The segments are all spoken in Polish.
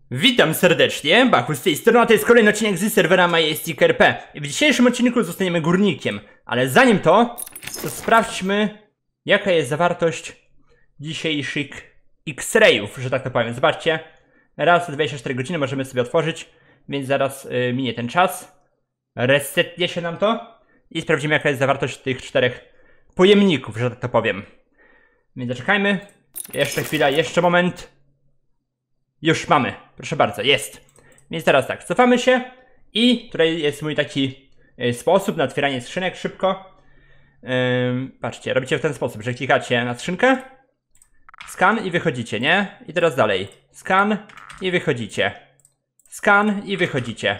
Witam serdecznie, Bachus z tej strony, a to jest kolejny odcinek z serwera Majestic.rp. W dzisiejszym odcinku zostaniemy górnikiem, ale zanim to sprawdźmy, jaka jest zawartość dzisiejszych X-rayów, że tak to powiem. Zobaczcie, raz w 24 godziny możemy sobie otworzyć, więc zaraz minie ten czas. Resetnie się nam to i sprawdzimy, jaka jest zawartość tych 4 pojemników, że tak to powiem. Więc zaczekajmy, jeszcze chwila, jeszcze moment. Już mamy, proszę bardzo, jest. Więc teraz tak, cofamy się i tutaj jest mój taki sposób na otwieranie skrzynek szybko. Patrzcie, robicie w ten sposób, że klikacie na skrzynkę, skan i wychodzicie, nie? I teraz dalej, skan i wychodzicie, skan i wychodzicie,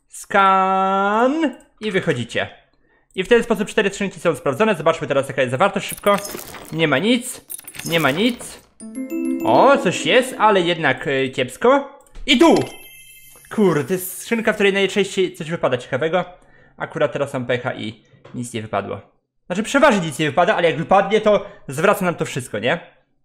skan i wychodzicie. I w ten sposób 4 skrzynki są sprawdzone. Zobaczmy teraz, jaka jest zawartość szybko. Nie ma nic, nie ma nic. O, coś jest, ale jednak kiepsko. I tu! Kurde, to jest skrzynka, w której najczęściej coś wypada ciekawego. Akurat teraz mam pecha i nic nie wypadło. Znaczy przeważnie nic nie wypada, ale jak wypadnie, to zwraca nam to wszystko, nie?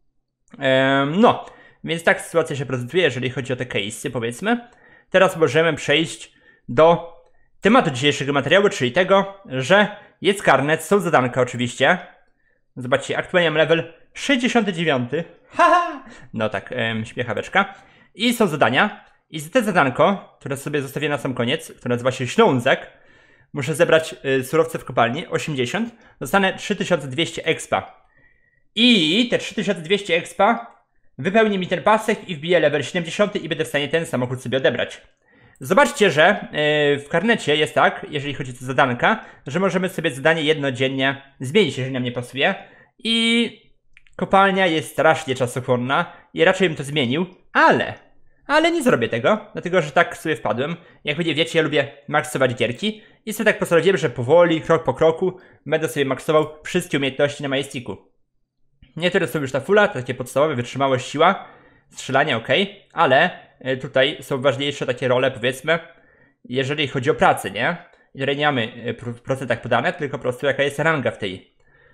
No, więc tak sytuacja się prezentuje, jeżeli chodzi o te case'y, powiedzmy. Teraz możemy przejść do tematu dzisiejszego materiału, czyli tego, że jest karnet, są zadanka oczywiście. Zobaczcie, aktualnie mam level 69. Haha! No tak, śmiechaweczka. I są zadania. I za te zadanko, które sobie zostawię na sam koniec, które nazywa się Ślązek, muszę zebrać surowce w kopalni, 80. Dostanę 3200 expa. I te 3200 expa wypełni mi ten pasek i wbiję level 70 i będę w stanie ten samochód sobie odebrać. Zobaczcie, że w karnecie jest tak, jeżeli chodzi o zadanka, że możemy sobie zadanie jednodziennie zmienić, jeżeli nam nie pasuje. I kopalnia jest strasznie czasochłonna i raczej bym to zmienił, ale nie zrobię tego, dlatego że tak sobie wpadłem. Jak będzie wiecie, ja lubię maksować gierki i sobie tak postanowiłem, że powoli, krok po kroku będę sobie maksował wszystkie umiejętności na Majesticu. Niektóre są już ta fulla, to takie podstawowe, wytrzymałość, siła, strzelanie, ok, ale tutaj są ważniejsze takie role, powiedzmy, jeżeli chodzi o pracę, nie? I tutaj nie mamy w procentach podane, tylko po prostu jaka jest ranga w tej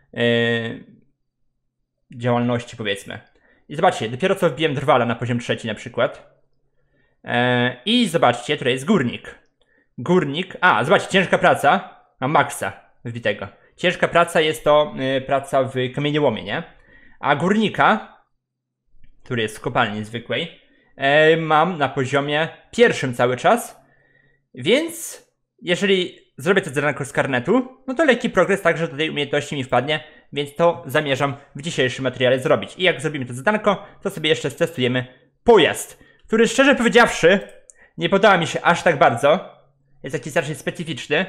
działalności, powiedzmy. I zobaczcie, dopiero co wbiłem drwala na poziom 3 na przykład. I zobaczcie, tutaj jest górnik. Górnik, zobaczcie, ciężka praca, mam maksa wbitego. Ciężka praca jest to praca w kamieniołomie, nie? A górnika, który jest w kopalni zwykłej, mam na poziomie 1 cały czas. Więc jeżeli zrobię to zadanko z karnetu, no to lekki progres także do tej umiejętności mi wpadnie, więc to zamierzam w dzisiejszym materiale zrobić. I jak zrobimy to zadanko, to sobie jeszcze stestujemy pojazd, który szczerze powiedziawszy nie podoba mi się aż tak bardzo. Jest taki strasznie specyficzny,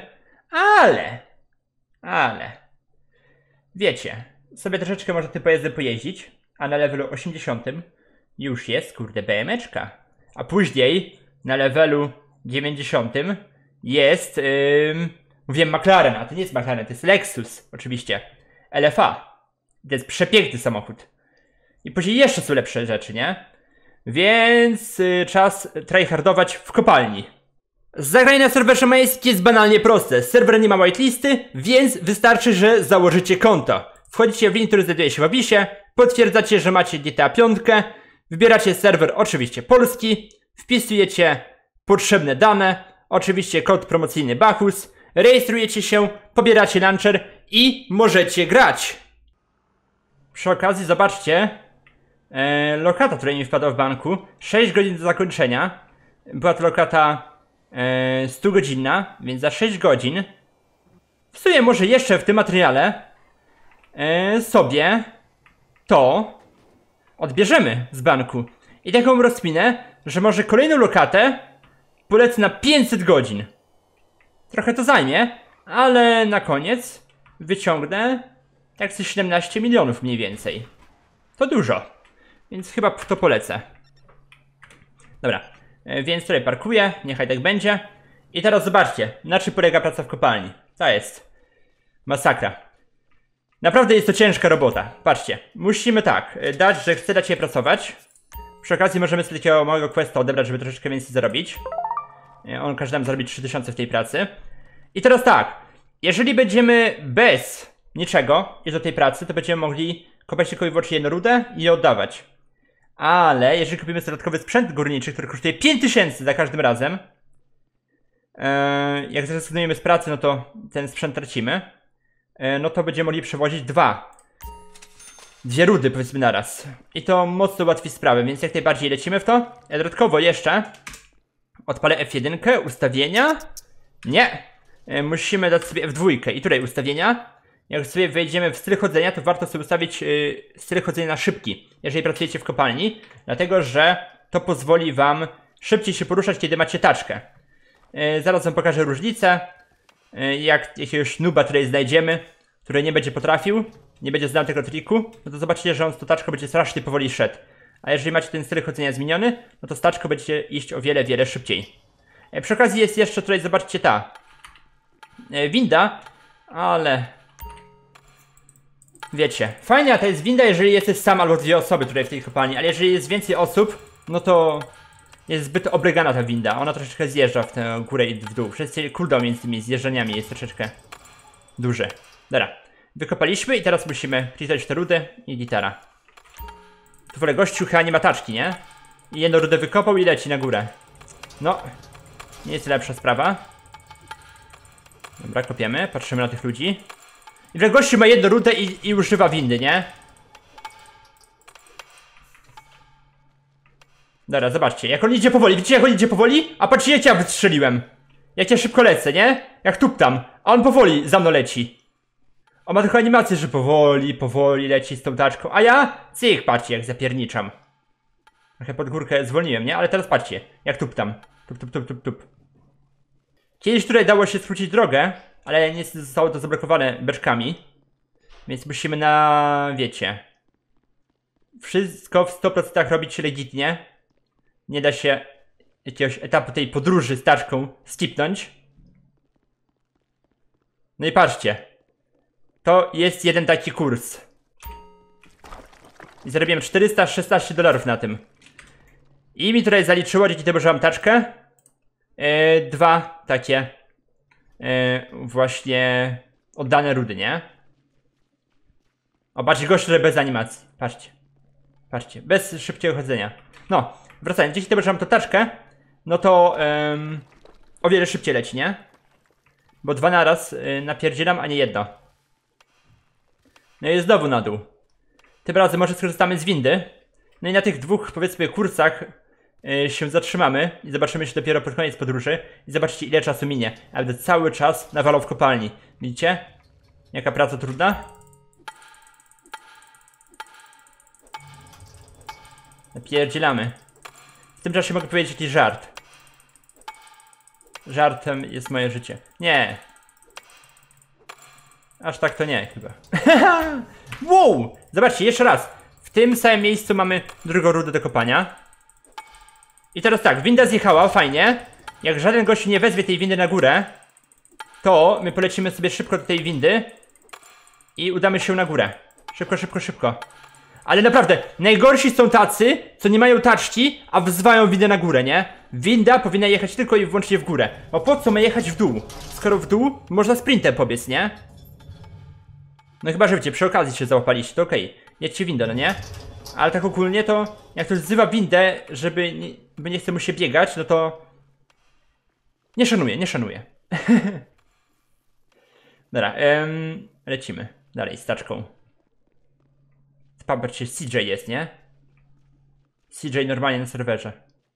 ale wiecie, sobie troszeczkę można tym pojazdem pojeździć, a na levelu 80 już jest, kurde, BM-eczka. A później na levelu 90 jest, mówiłem McLaren, a to nie jest McLaren, to jest Lexus, oczywiście. LFA. To jest przepiękny samochód. I później jeszcze są lepsze rzeczy, nie? Więc czas tryhardować w kopalni. Zagranie na serwerze Majestic jest banalnie proste. Serwer nie ma whitelisty, więc wystarczy, że założycie konto. Wchodzicie w link, który znajduje się w opisie, potwierdzacie, że macie GTA 5, wybieracie serwer oczywiście polski, wpisujecie potrzebne dane, oczywiście kod promocyjny Bachus, rejestrujecie się, pobieracie launcher i możecie grać. Przy okazji zobaczcie, lokata, która mi wpadła w banku, 6 godzin do zakończenia. Była to lokata 100 godzinna, więc za 6 godzin w sumie może jeszcze w tym materiale sobie to odbierzemy z banku. I taką rozkminę, że może kolejną lokatę polecę na 500 godzin. Trochę to zajmie, ale na koniec wyciągnę tak ze 17 milionów mniej więcej. To dużo, więc chyba to polecę. Dobra, więc tutaj parkuję, niechaj tak będzie. I teraz zobaczcie, na czym polega praca w kopalni. To jest masakra. Naprawdę jest to ciężka robota. Patrzcie, musimy tak, dać, że chcę dać je pracować. Przy okazji możemy sobie takiego małego questa odebrać, żeby troszeczkę więcej zarobić. On każe nam zarobić 3000 w tej pracy. I teraz tak, jeżeli będziemy bez niczego i do tej pracy, to będziemy mogli kopać tylko i wyłącznie jedną rudę i je oddawać. Ale jeżeli kupimy sobie dodatkowy sprzęt górniczy, który kosztuje 5000 za każdym razem, jak zrezygnujemy z pracy, no to ten sprzęt tracimy, no to będziemy mogli przewozić dwie rudy, powiedzmy, naraz. I to mocno ułatwi sprawę, więc jak najbardziej lecimy w to. Dodatkowo jeszcze odpalę F1, ustawienia. Nie! Musimy dać sobie F2 i tutaj ustawienia. Jak sobie wejdziemy w styl chodzenia, to warto sobie ustawić styl chodzenia na szybki, jeżeli pracujecie w kopalni, dlatego że to pozwoli wam szybciej się poruszać, kiedy macie taczkę. Zaraz wam pokażę różnicę. Jak jakiegoś nuba tutaj znajdziemy, który nie będzie potrafił, nie będzie znał tego triku, no to zobaczycie, że on z tą taczką będzie strasznie powoli szedł. A jeżeli macie ten styl chodzenia zmieniony, no to z taczką będziecie iść o wiele, wiele szybciej. Przy okazji jest jeszcze tutaj, zobaczcie, ta winda, ale wiecie, fajna to jest winda, jeżeli jesteś sam albo dwie osoby tutaj w tej kopalni, ale jeżeli jest więcej osób, no to jest zbyt obrygana ta winda. Ona troszeczkę zjeżdża w tę górę i w dół. Przez cooldown między tymi zjeżdżaniami jest troszeczkę duży. Dobra, wykopaliśmy i teraz musimy wcisnąć te rudy i gitara. Tu w ogóle gościu chyba nie ma taczki, nie? I jedną rudę wykopał i leci na górę. No, nie jest lepsza sprawa. Dobra, kopiemy, patrzymy na tych ludzi. I że gościu ma jedną rudę i używa windy, nie? Dobra, zobaczcie, jak on idzie powoli, widzicie jak on idzie powoli? A patrzcie, jak ja wystrzeliłem. Jak ja szybko lecę, nie? Jak tuptam, a on powoli za mną leci. On ma tylko animację, że powoli leci z tą taczką, a ja, cyk, patrzcie jak zapierniczam. Trochę pod górkę zwolniłem, nie? Ale teraz patrzcie, jak tuptam. Tup. Kiedyś tutaj dało się skrócić drogę, ale niestety zostało to zablokowane beczkami. Więc musimy wiecie, wszystko w 100% robić legitnie. Nie da się jakiegoś etapu tej podróży z taczką skipnąć. No i patrzcie. To jest jeden taki kurs. I zarobiłem $416 na tym. I mi tutaj zaliczyło, dzięki temu, że mam taczkę, dwa takie właśnie oddane rudy, nie? O, patrzcie, gość tutaj bez animacji. Patrzcie, bez szybkiego chodzenia. No, wracając, dzięki temu, że mam tą taczkę, no to o wiele szybciej leci, nie? Bo dwa naraz napierdzielam, a nie jedno. No i znowu na dół. Tym razem może skorzystamy z windy. No i na tych dwóch, powiedzmy, kursach się zatrzymamy i zobaczymy się dopiero pod koniec podróży. I zobaczcie, ile czasu minie. A będę cały czas nawalał w kopalni. Widzicie? Jaka praca trudna? Napierdzielamy. W tym czasie mogę powiedzieć jakiś żart. Żartem jest moje życie. Nie. Aż tak to nie, chyba. Wow! Zobaczcie, jeszcze raz. W tym samym miejscu mamy drugą rudę do kopania. I teraz tak, winda zjechała, fajnie. Jak żaden gość nie wezwie tej windy na górę, to my polecimy sobie szybko do tej windy i udamy się na górę. Szybko. Ale naprawdę, najgorsi są tacy, co nie mają taczki, a wzywają windę na górę, nie? Winda powinna jechać tylko i wyłącznie w górę. Bo po co ma jechać w dół? Skoro w dół można sprintem pobiec, nie? No chyba, że wiecie, przy okazji się załapaliście, to okej. Jedźcie windą, no nie? Ale tak ogólnie to, jak ktoś wzywa windę, żeby nie chce mu się biegać, no to nie szanuję. Dobra, lecimy dalej z taczką. Patrzcie, CJ jest, nie? CJ normalnie na serwerze.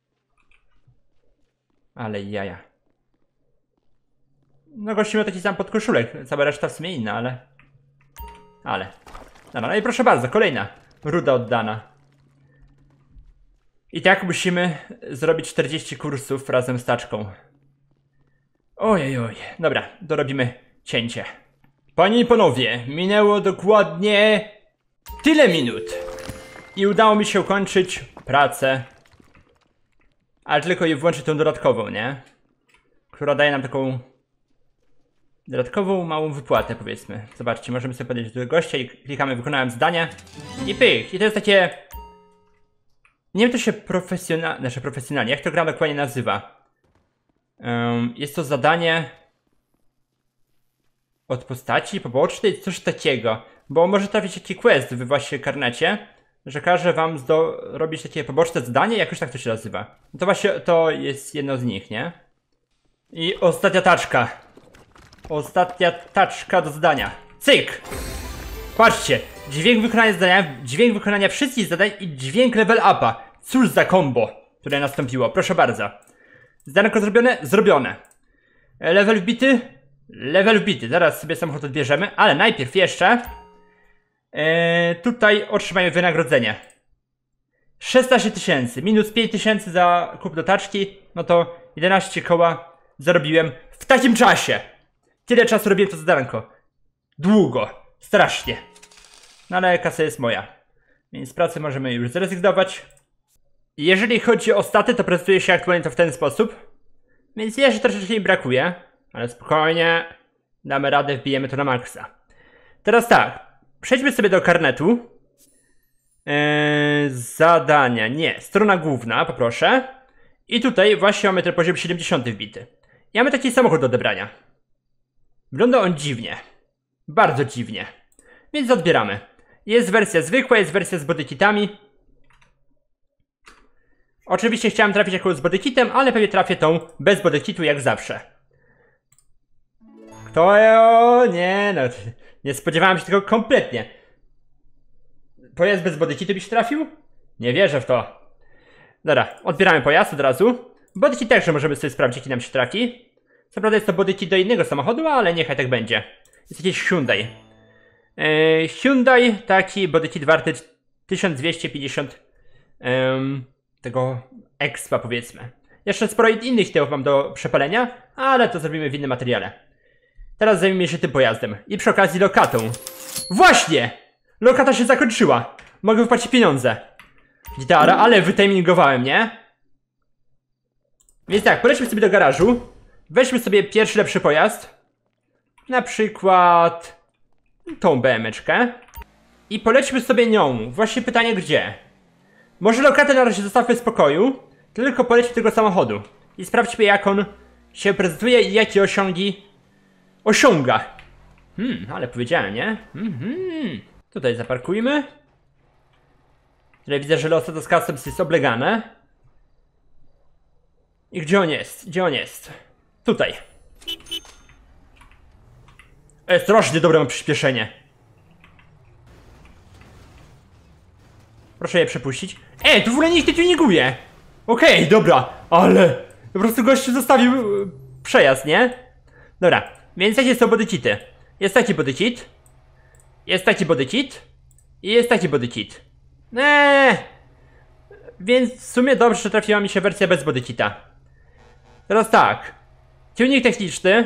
Ale jaja. No gościu miał taki sam podkoszulek, cała reszta w sumie inna, ale. No i proszę bardzo, kolejna ruda oddana. I tak musimy zrobić 40 kursów razem z taczką. Ojej. Dobra, dorobimy cięcie. Panie i panowie, minęło dokładnie tyle minut. I udało mi się ukończyć pracę. Ale tylko i wyłącznie tą dodatkową, nie? Która daje nam taką dodatkową małą wypłatę, powiedzmy. Zobaczcie, możemy sobie podejść do gościa i klikamy wykonałem zadanie. I pyk! I to jest takie... Nie wiem, to się profesjonalnie, jak to gra dokładnie nazywa. Jest to zadanie od postaci pobocznej, coś takiego. Bo może trafić jakiś quest w właśnie karnecie, że każe wam robić takie poboczne zadanie, jakoś tak to się nazywa. To właśnie to jest jedno z nich, nie? I ostatnia taczka. Ostatnia taczka do zadania. Cyk! Patrzcie, dźwięk wykonania zadania, dźwięk wykonania wszystkich zadań i dźwięk level upa. Cóż za combo, które nastąpiło, proszę bardzo. Zadanko zrobione? Zrobione. Level wbity? Level wbity. Zaraz sobie samochód odbierzemy, ale najpierw jeszcze tutaj otrzymajmy wynagrodzenie. 16 000, minus 5 000 za kup do taczki, no to 11 koła zarobiłem w takim czasie. Tyle czasu robiłem to zadanko. Długo, strasznie. No ale kasa jest moja, więc z pracy możemy już zrezygnować. Jeżeli chodzi o staty, to prezentuje się aktualnie to w ten sposób. Więc jeszcze troszeczkę mi brakuje, ale spokojnie, damy radę, wbijemy to na maksa. Teraz tak, przejdźmy sobie do karnetu. Zadania, nie, strona główna, poproszę. I tutaj właśnie mamy ten poziom 70 wbity. I mamy taki samochód do odebrania. Wygląda on dziwnie, bardzo dziwnie, więc odbieramy. Jest wersja zwykła, jest wersja z bodykitami. Oczywiście chciałem trafić jakąś z bodykitem, ale pewnie trafię tą bez bodykitu jak zawsze. Kto? Nie no, nie spodziewałem się tego kompletnie. Pojazd bez bodykitu byś trafił? Nie wierzę w to. Dobra, odbieramy pojazd od razu. Bodykit także możemy sobie sprawdzić, jaki nam się trafi. Co prawda jest to bodykit do innego samochodu, ale niechaj tak będzie. Jest jakiś Hyundai. Hyundai, taki bodykit warty 1250 tego expa, powiedzmy. Jeszcze sporo innych tyłów mam do przepalenia, ale to zrobimy w innym materiale. Teraz zajmijmy się tym pojazdem i przy okazji lokatą. Właśnie! Lokata się zakończyła. Mogę wypłacić pieniądze. Gitara, ale wytimingowałem, nie? Więc tak, polećmy sobie do garażu. Weźmy sobie pierwszy lepszy pojazd. Na przykład tą BM-eczkę. I polećmy sobie nią. Właśnie pytanie gdzie? Może lokatę na razie zostawmy w spokoju, tylko polećmy do tego samochodu. I sprawdźmy, jak on się prezentuje i jakie osiągi osiąga. Ale powiedziałem, nie? Tutaj zaparkujmy. Tutaj widzę, że Los Santos Customs jest oblegane. I gdzie on jest? Gdzie on jest? Tutaj. Strasznie dobre mam przyspieszenie. Proszę je przepuścić. Tu w ogóle nikt nie tuninguje. Okej, dobra, ale po prostu gościu zostawił przejazd, nie? Dobra, więc jakie są bodykity? Jest taki bodykit. Jest taki bodykit. I jest taki bodykit. Więc w sumie dobrze, że trafiła mi się wersja bez bodykita. Teraz tak. Tuning techniczny.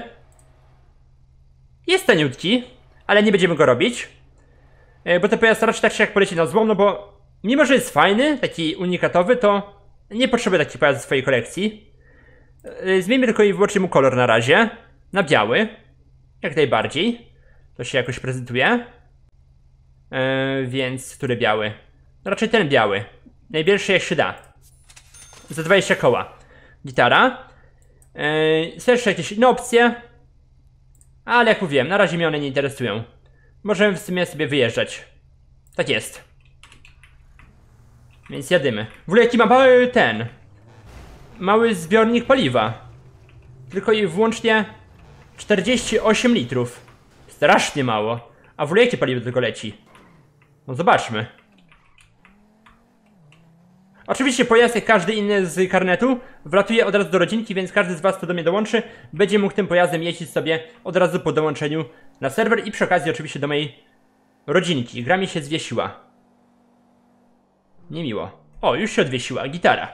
Jest taniutki, ale nie będziemy go robić. Bo ten pojazd raczej tak się jak poleci na złom, no bo mimo, że jest fajny, taki unikatowy, to nie potrzebuję taki pojazd w swojej kolekcji. Zmieńmy tylko i wyłącznie mu kolor na razie. Na biały. Jak najbardziej. To się jakoś prezentuje. Więc który biały? No raczej ten biały. Najbielszy jak się da. Za 20 koła. Gitara. Są jeszcze jakieś inne opcje. Ale jak mówiłem, na razie mnie one nie interesują. Możemy w sumie sobie wyjeżdżać. Tak jest. Więc jadymy. W ogóle jaki ma mały mały zbiornik paliwa. Tylko i wyłącznie 48 litrów. Strasznie mało. A w ogóle jakie paliwo tylko leci? No zobaczmy. Oczywiście pojazd, jak każdy inny z karnetu, wlatuje od razu do rodzinki, więc każdy z was, kto do mnie dołączy, będzie mógł tym pojazdem jeździć sobie od razu po dołączeniu na serwer i przy okazji oczywiście do mojej rodzinki. Gra mi się zwiesiła. Niemiło. O, już się odwiesiła. Gitara.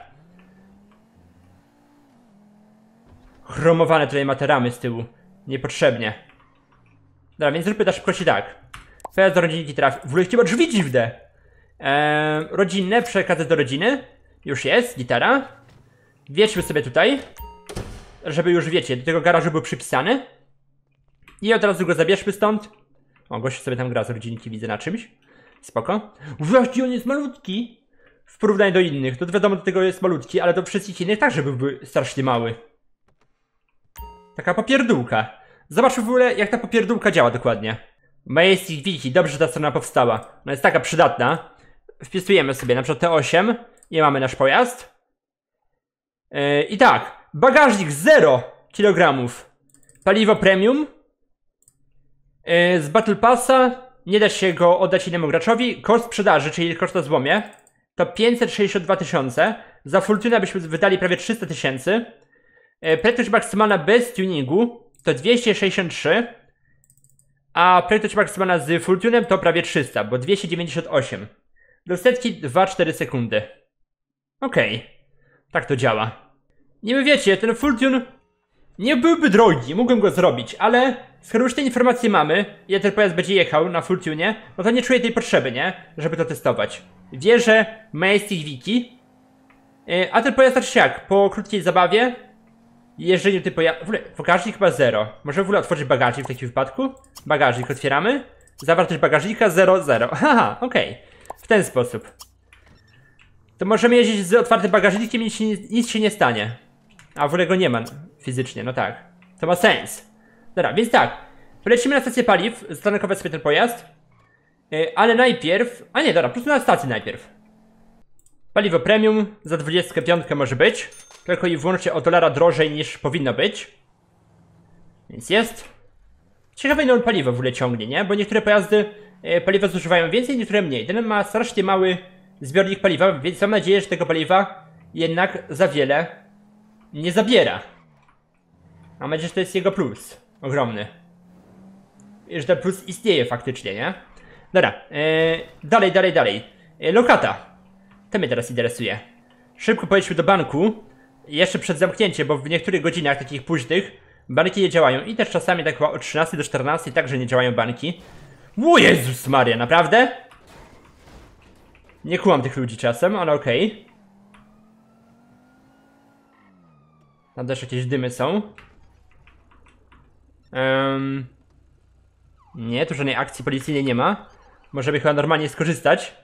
Chromowane tutaj materamy z tyłu. Niepotrzebnie. Dobra, więc zróbmy na szybkości tak. Pojazd do rodzinki trafi. W ogóle chyba drzwi dziwne. Rodzinne, przekazać do rodziny. Już jest, gitara. Wjedźmy sobie tutaj. Żeby już, wiecie, do tego garażu był przypisany. I od razu go zabierzmy stąd. O, gościu sobie tam gra z rodzinki, widzę na czymś. Spoko. Właśnie on jest malutki. W porównaniu do innych. To wiadomo, do tego jest malutki, ale do wszystkich innych także byłby strasznie mały. Taka popierdółka. Zobaczmy w ogóle, jak ta popierdółka działa dokładnie. Majestic Wiki, dobrze, że ta strona powstała. Ona jest taka przydatna. wpisujemy sobie na przykład T8 i mamy nasz pojazd. I tak, bagażnik 0 kg. Paliwo premium. Z Battle Passa nie da się go oddać innemu graczowi. Koszt sprzedaży, czyli koszt na złomie, to 562 000. Za Fortuna byśmy wydali prawie 300 000. Prędkość maksymalna bez tuningu to 263. A prędkość maksymalna z Fortunem to prawie 300, bo 298. Do setki 2-4 sekundy. Okej. Tak to działa. Niby wiecie, ten Fortune nie byłby drogi, mógłbym go zrobić, ale skoro już te informacje mamy, ile ten pojazd będzie jechał na Fortunie, no to nie czuję tej potrzeby, nie? Żeby to testować. Wierzę Majestic Wiki. A ten pojazd znaczy jak? Po krótkiej zabawie, jeżeli ty pojazd... W ogóle bagażnik chyba 0. Możemy w ogóle otworzyć bagażnik w takim wypadku. Bagażnik otwieramy. Zawartość bagażnika 0,0. Haha, okej. W ten sposób. To możemy jeździć z otwartym bagażnikiem i nic się nie stanie. A w ogóle go nie ma fizycznie, no tak. To ma sens. Dobra, więc tak. Polecimy na stację paliw, zatankować sobie ten pojazd. Ale najpierw... A nie, dobra, po prostu na stację najpierw. Paliwo premium za 25 może być. Tylko i wyłącznie o $1 drożej niż powinno być. Więc jest. Ciekawe ile on paliwa w ogóle ciągnie, nie? Bo niektóre pojazdy paliwa zużywają więcej, niektóre mniej. Ten ma strasznie mały zbiornik paliwa, więc mam nadzieję, że tego paliwa jednak za wiele nie zabiera. Mam nadzieję, że to jest jego plus. Ogromny. I że ten plus istnieje faktycznie, nie? Dobra, dalej. Lokata. To mnie teraz interesuje. Szybko pojedźmy do banku. Jeszcze przed zamknięciem, bo w niektórych godzinach takich późnych banki nie działają. I też czasami tak od 13 do 14 także nie działają banki. O Jezus Maria, naprawdę? Nie kłam tych ludzi czasem, ale okej. Tam też jakieś dymy są. Nie, tu żadnej akcji policyjnej nie ma. Możemy chyba normalnie skorzystać.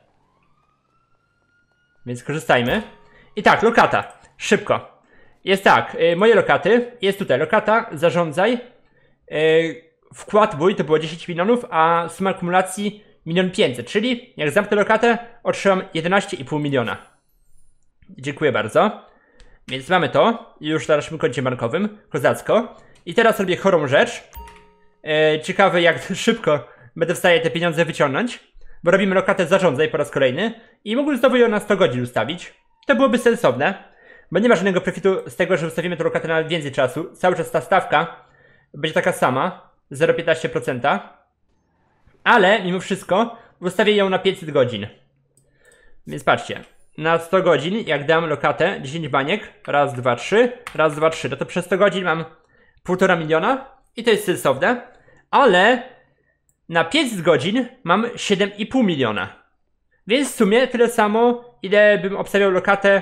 Więc korzystajmy. I tak, lokata. Szybko. Jest tak, moje lokaty. Jest tutaj lokata, zarządzaj. Wkład mój to było 10 milionów, a suma akumulacji 1 500 000. Czyli jak zamknę lokatę, otrzymam 11,5 miliona. Dziękuję bardzo. Więc mamy to. Już na naszym koncie bankowym. Kozacko. I teraz robię chorą rzecz. Ciekawe jak szybko będę w stanie te pieniądze wyciągnąć. Bo robimy lokatę zarządzaj po raz kolejny. I mógłbym znowu ją na 100 godzin ustawić. To byłoby sensowne. Bo nie ma żadnego profitu z tego, że ustawimy tę lokatę na więcej czasu. Cały czas ta stawka będzie taka sama. 0,15%. Ale mimo wszystko ustawię ją na 500 godzin. Więc patrzcie. Na 100 godzin, jak dam lokatę 10 baniek. Raz, dwa, trzy. Raz, dwa, trzy. No to przez 100 godzin mam 1,5 miliona. I to jest sensowne. Ale na 500 godzin mam 7,5 miliona. Więc w sumie tyle samo, ile bym obstawiał lokatę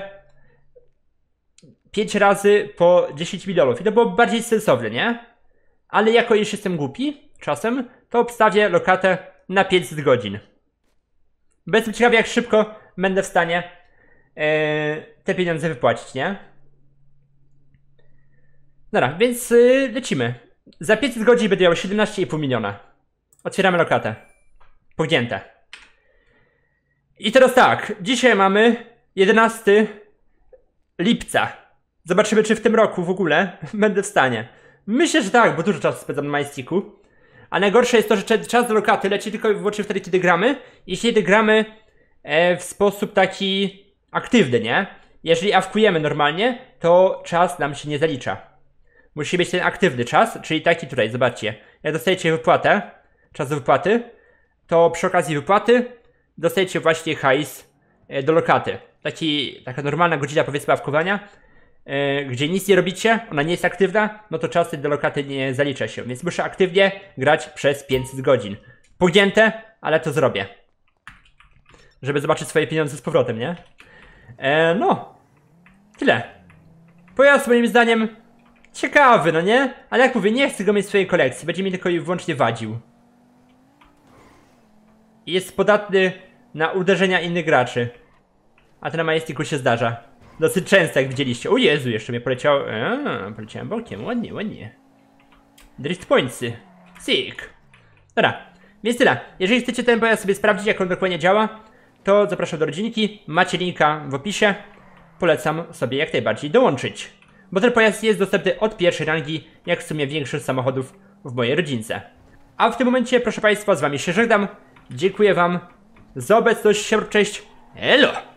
5 razy po 10 milionów. I to byłoby bardziej sensowne, nie? Ale jako już jestem głupi czasem, to obstawię lokatę na 500 godzin. Bo jestem ciekawy, jak szybko będę w stanie te pieniądze wypłacić, nie? Dobra, więc lecimy. Za 500 godzin będę miał 17,5 miliona. Otwieramy lokatę. Pognięte. I teraz tak, dzisiaj mamy 11 lipca. Zobaczymy, czy w tym roku w ogóle będę w stanie. Myślę, że tak, bo dużo czasu spędzam na Majestiku. A najgorsze jest to, że czas do lokaty leci tylko i wyłącznie wtedy, kiedy gramy. Jeśli gramy w sposób taki aktywny, nie? Jeżeli awkujemy normalnie, to czas nam się nie zalicza. Musi być ten aktywny czas, czyli taki tutaj, zobaczcie. Jak dostajecie wypłatę, czas do wypłaty, to przy okazji wypłaty dostajecie właśnie hajs do lokaty. Taka normalna godzina, powiedzmy, awkowania, gdzie nic nie robicie, ona nie jest aktywna, no to czas do lokaty nie zalicza się. Więc muszę aktywnie grać przez 500 godzin. Pogięte, ale to zrobię. Żeby zobaczyć swoje pieniądze z powrotem, nie? No. Tyle. Pojazd moim zdaniem ciekawy, no nie? Ale jak mówię, nie chcę go mieć w swojej kolekcji. Będzie mi tylko i wyłącznie wadził. I jest podatny na uderzenia innych graczy. A to na Majestiku się zdarza. Dosyć często, jak widzieliście. O Jezu, jeszcze mnie poleciało. Poleciałem bokiem, ładnie, ładnie. Drift pointsy. Sick. Dobra, więc tyle. Jeżeli chcecie ten pojazd sobie sprawdzić, jak on dokładnie działa, to zapraszam do rodzinki. Macie linka w opisie. Polecam sobie jak najbardziej dołączyć. Bo ten pojazd jest dostępny od pierwszej rangi, jak w sumie większość samochodów w mojej rodzince. A w tym momencie, proszę Państwa, z Wami się żegnam. Dziękuję Wam za obecność. Cześć. Elo!